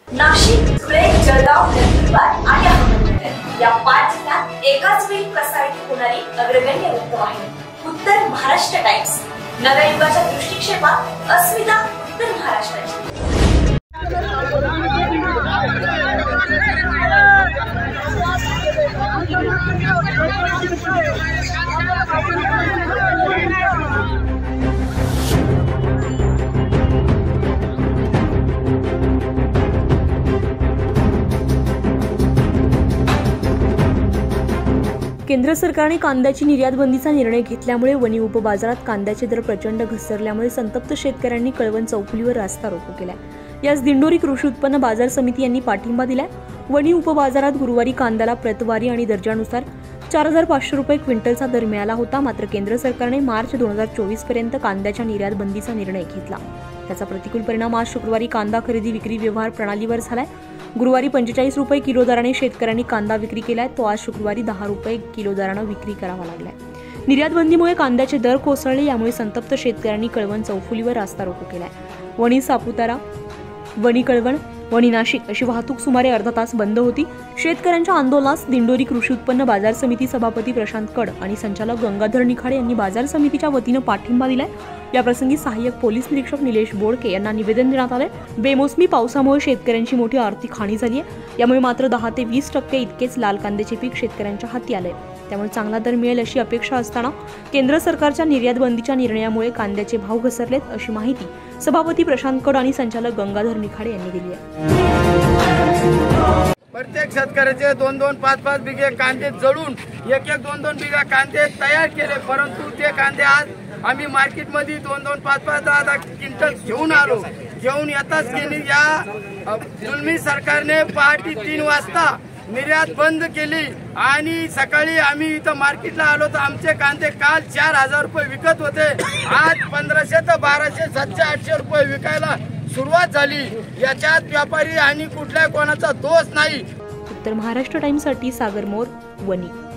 नाशिक, धुळे, जळगाव, नंदुरबार आणि अहमदनगर या 5 जिल्ह्यात एकाच वेळी प्रसारित होणारी अग्रगण्य वृत्तवाहिनी उत्तर महाराष्ट्र टाइम्स. नव्या युगाच्या दृष्टिक्षेपात अस्मिता उत्तर महाराष्ट्राची. केंद्र सरकारने कांद्याची निर्यात बंदीचा निर्णय घेतल्यामुळे वणी उपबाजारात कांद्याचे दर प्रचंड घसरल्यामुळे संतप्त शेतकऱ्यांनी कळवण चौफुलीवर रास्ता रोको केलाय. यास दिंडोरी कृषी उत्पन्न बाजार समिती यांनी पाठिंबा दिलाय. वणी उपबाजारात गुरुवारी कांद्याला प्रतवारी आणि दर्जानुसार 4500 रुपये क्विंटलचा दर मिळाला होता. मात्र केंद्र सरकारने मार्च 2024 पर्यंत कांद्याच्या निर्यात बंदीचा निर्णय घेतला. त्याचा प्रतिकूल परिणाम आज शुक्रवारी कांदा खरेदी विक्री व्यवहार प्रणालीवर झालाय. गुरुवारी 45 रुपये किलो दराने शेतकऱ्यांनी कांदा विक्री केलाय. तो आज शुक्रवारी 10 रुपये किलो दराने विक्री करावा लागलाय. निर्यात बंदीमुळे कांद्याचे दर कोसळले. यामुळे संतप्त शेतकऱ्यांनी कळवण चौफुलीवर रास्ता रोको केलाय. वणी सापुतारा, वणी कळवण, वणी नाशिक अशी वाहतूक सुमारे अर्धा तास बंद होती. शेतकऱ्यांच्या आंदोलनास दिंडोरी कृषी उत्पन्न बाजार समिती सभापती प्रशांत कड आणि संचालक गंगाधर निखाडे यांनी बाजार समितीच्या वतीनं पाठिंबा दिलाय. याप्रसंगी सहाय्यक पोलीस निरीक्षक निलेश बोडके यांना निवेदन देण्यात आले. बेमोसमी पावसामुळे शेतकऱ्यांची मोठी आर्थिक हानी झाली आहे. यामुळे मात्र 10 ते 20% इतकेच लाल कांद्याचे पीक शेतकऱ्यांच्या हाती आले. त्यामुळे चांगला दर मिळेल अशी अपेक्षा असताना केंद्र सरकारच्या निर्यात बंदीच्या निर्णयामुळे कांद्याचे भाव घसरलेत अशी माहिती सभापती प्रशांत कड आणि संचालक गंगाधर निखाडे यांनी दिली आहे. प्रत्येक शेतकऱ्याचे 2-2, 5-5 बिघे कांदे जळून 1-1, 2-2 बिघा कांदे तयार केले. परंतु ते कांदे आज आम्ही मार्केटमध्ये 2-2, 5-5, 10-10 क्विंटल घेऊन आलो. घेऊन येताच केली या जुलमी सरकारने पहाटे 3 वाजता निर्यात बंद केली आणि सकाळी आम्ही इथं मार्केटला आलो तर आमचे कांदे काल 4000 रुपये विकत होते. आज 1500 ते 1200, 700, 800 रुपये विकायला सुरुवात झाली. याच्यात व्यापारी आणि कुठल्या कोणाचा दोष नाही. उत्तर महाराष्ट्र टाइम्ससाठी सागर मोर, वणी.